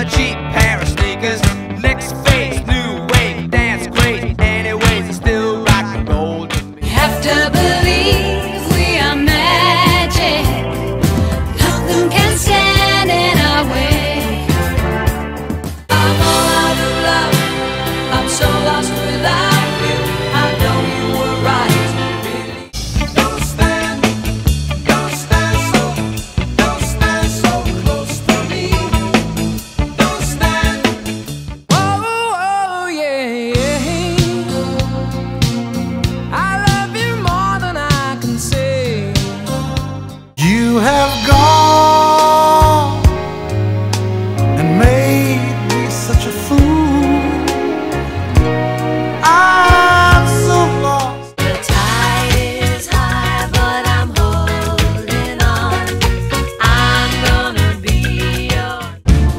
cheap pair of sneakers. Next phase, new wave, dance crazy. Anyways, it's still rock and roll to me. You have to believe we are magic. Nothing can stand in our way. I'm all out of love. I'm so lost without you. I know you were right. Really. Don't stand so close to me. Don't stand. Oh, yeah, yeah. I love you more than I can say. You have gone and made me such a fool. I'm so lost. The tide is high, but I'm holding on. I'm gonna be yours.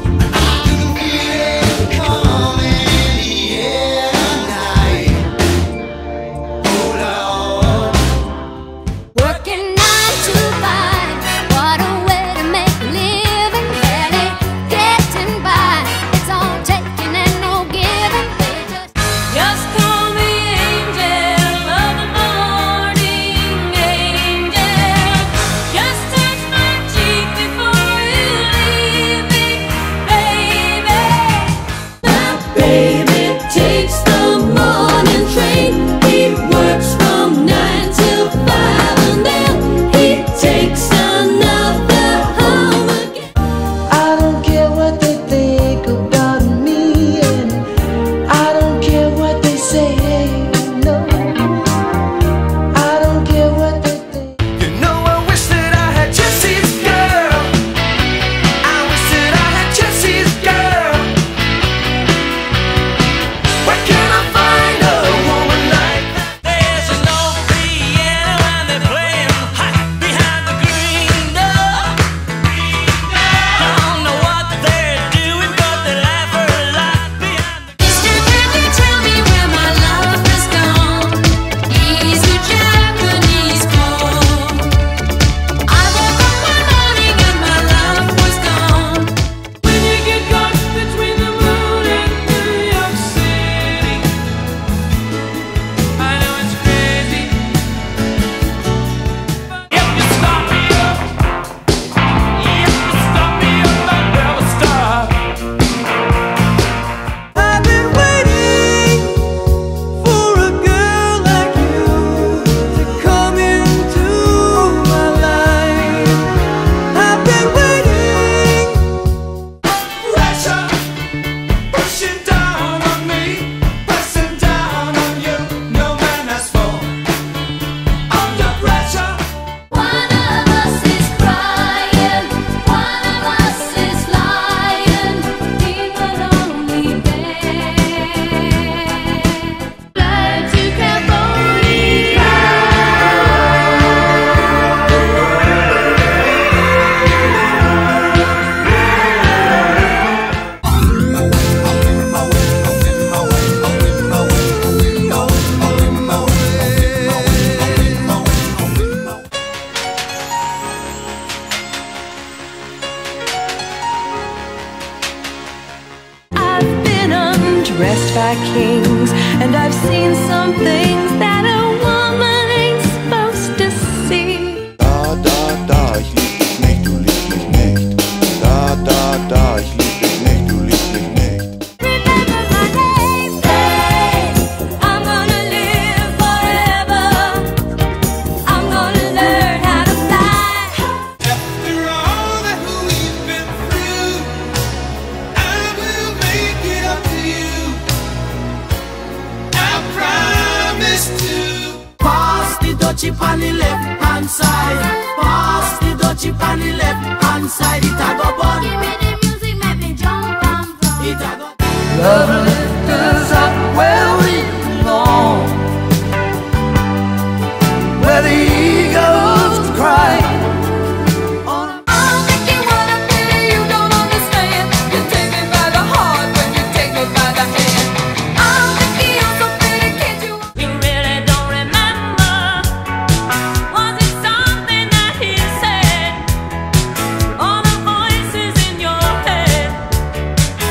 Working 9 to 5, what a way to make a living. Barely getting by, it's all taking and no giving. They just call me angel of the morning, angel. Just touch my cheek before you leave me, baby. My baby takes the morning train. He works from 9 till 5, and then he takes another home again. I don't care what they think about me, and I don't care what they say. No, I don't care what they think. You know, I wish that I had Jesse's girl. I wish that I had Jesse's girl. Where can I find a woman like that? There's an old piano and they're playing hot behind the green door. I don't know what they're doing, but they laugh a lot behind the Mister, can you tell me where my love has gone? He's a Japanese call. I woke up one morning and my love was gone. When you get caught between the moon and New York City, I know it's crazy. If you stop me up, I'll never stop. I've been waiting for a girl like you to come into my life. I've been waiting. Pressure pushing down on me, pressing down on you. No man has fallen under pressure. One of us is crying, one of us is lying. People only beg. Glad you kept only I've been undressed by kings, and I've seen some things that a woman ain't supposed to see. Ich lieb dich nicht, du liebst mich nicht. Ich lieb dich nicht, du liebst mich nicht. remember my name. Hey, I'm gonna live forever. I'm gonna learn how to fly. After all that we've been through, I will make it up to you. I promise to. Pass the dutchie on the left hand side. Pass the dutchie on the left hand side. It a go bun. Give me the music, make me jump and from. It a go. Love lift us up where we belong, where the eagles cry. I'll make you wanna be, you don't understand. You take me by the heart when you take me by the hand. I'll make you so pretty, can't you? You really don't remember. Was it something that he said? All the voices in your head.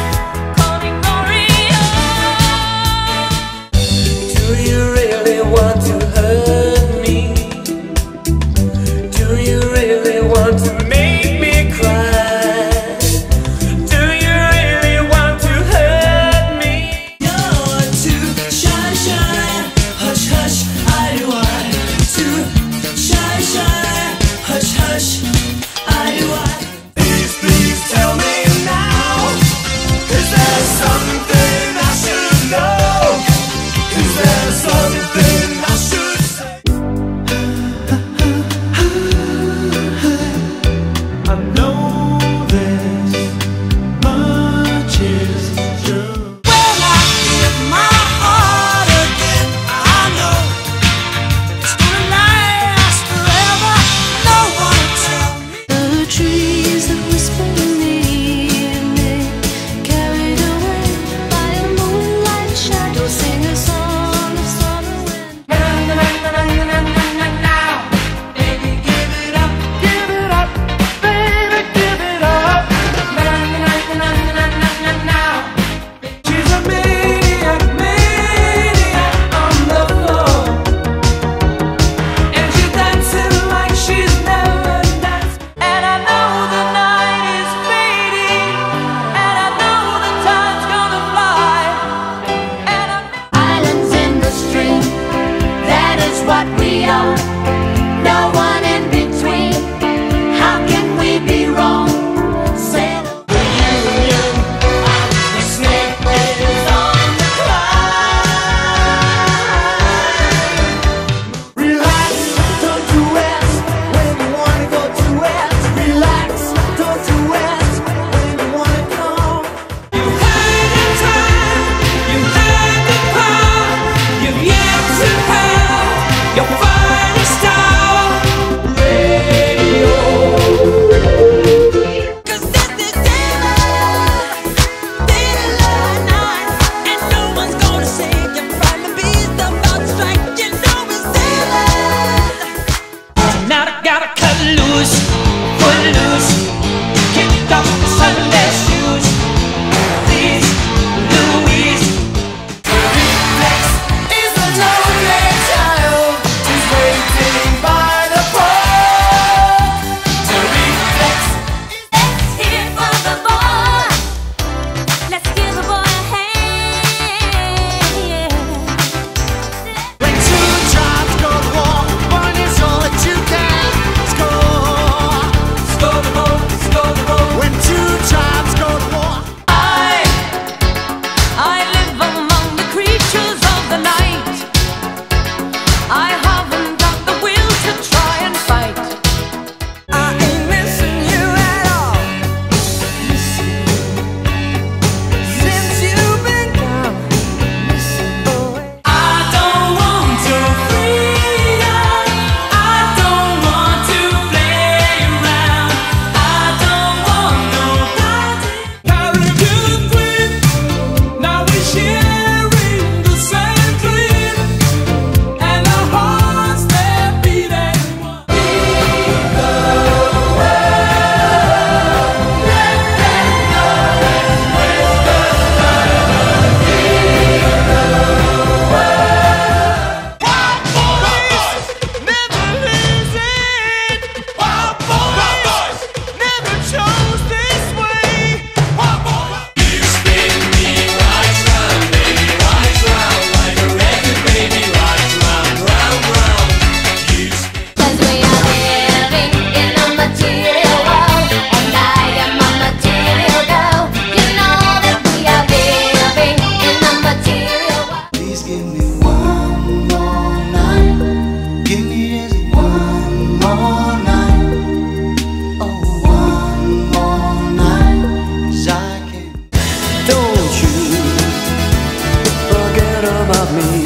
about me.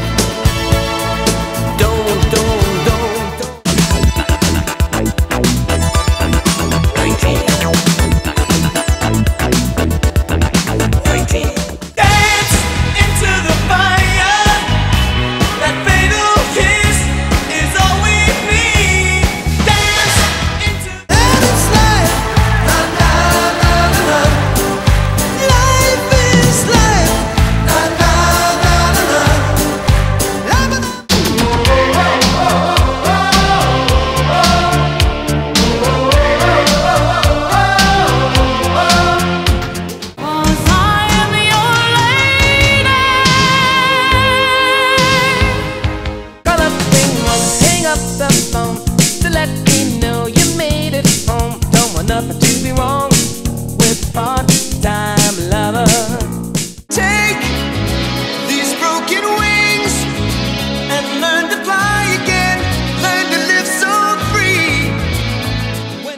Nothing to be wrong with part-time lover. Take these broken wings and learn to fly again. Learn to live so free. When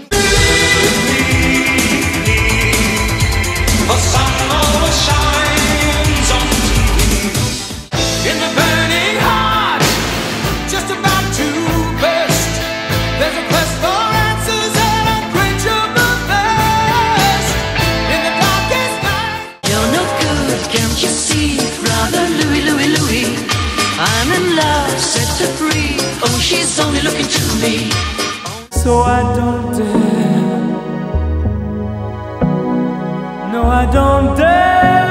the sun always shines on TV. in the burning heart, just about to burst, there's a quest for answers and a quenchable thirst. In the darkest night, You're no good, can't you see? Brother Louie, Louie, Louie, I'm in love, set her free. Oh, she's only looking to me. So I don't dare. No, I don't dare.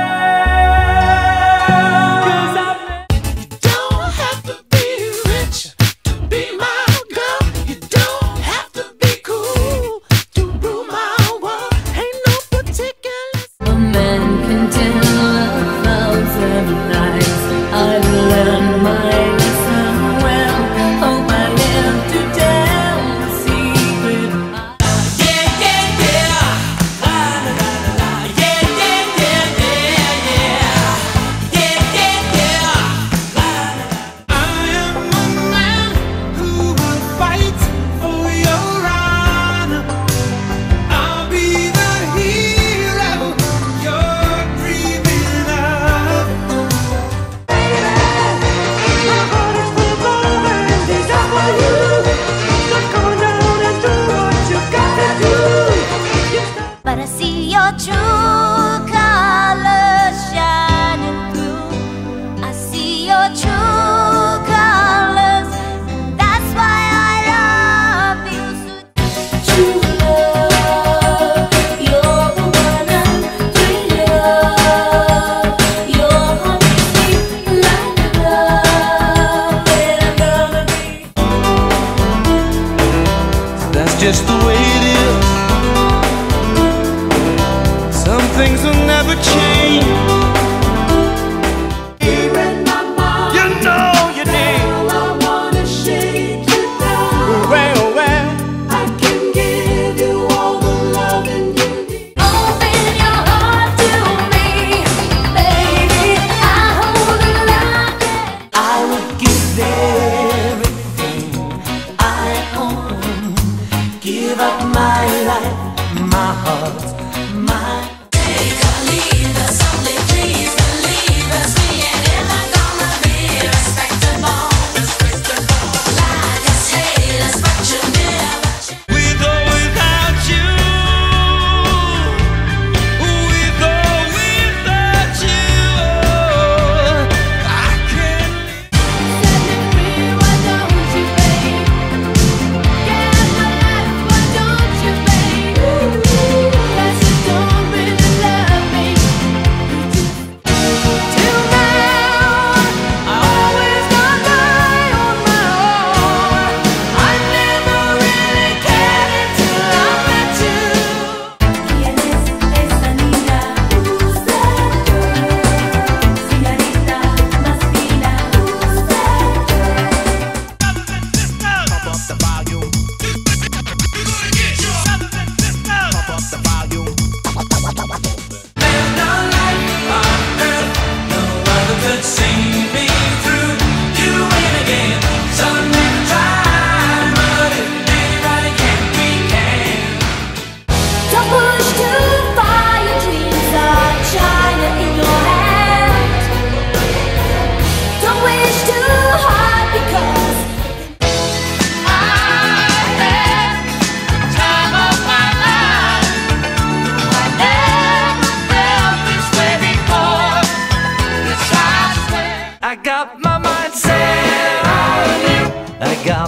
'Cause I've don't have to be rich to be my girl. You don't have to be cool to rule my world. Ain't no particular. A man can tell 1,000 lies. I've learned my lesson well. Hope I live to tell the secret. Yeah, yeah, yeah. La, la, la, la, la. Yeah, yeah, yeah, yeah, yeah. Yeah, yeah, yeah. La, la, la. I am a man who will fight for your honor. I'll be the hero you're dreaming of. But I see your true colors shining through. I see your true colors. That's why I love you so. True love, you're the one I'm dreaming of. Your heart beats like love, and I'm gonna be. That's just the way it is. Some things will never change. You know you did. Well, well. Open your heart to me, baby. I hold it like I would give everything I own. Give up my life, my heart, my. take a lead, something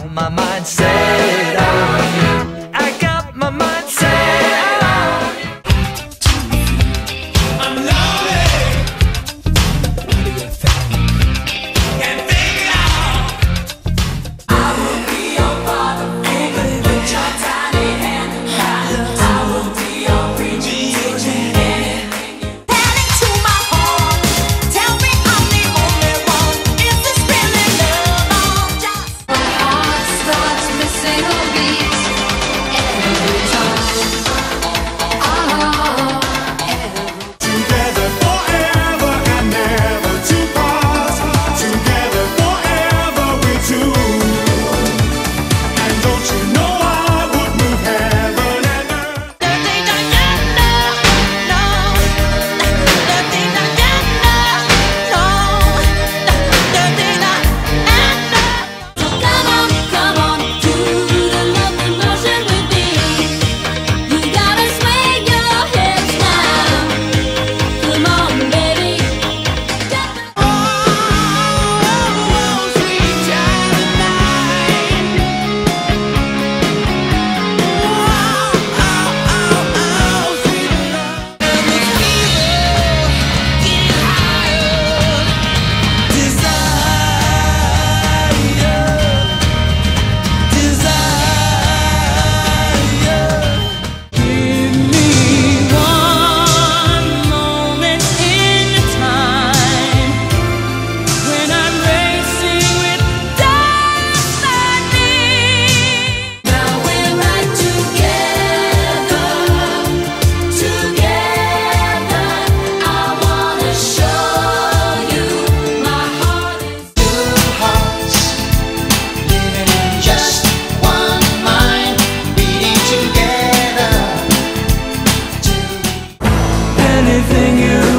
got my mind set on you. I got my mind set on you. I'm lonely. What do you think? Can't figure it out. I will be your father, baby, with your tiny hand in mine. I will be your preacher, teaching anything you Heading to my heart. Tell me I'm the only one. Is this really love or just my heart starts missing a beat every time? Oh, Together forever and never to part. Together forever we two. And don't you know I would move heaven and earth. come on, do the love emotion with me. You gotta swing your hips now. Come on, baby. Sweet child mine. Sweet love. Give me one moment in time when I'm racing with destiny. Now we're right together, together. I wanna show you my heart is Two hearts living in just one mind, beating together. Anything you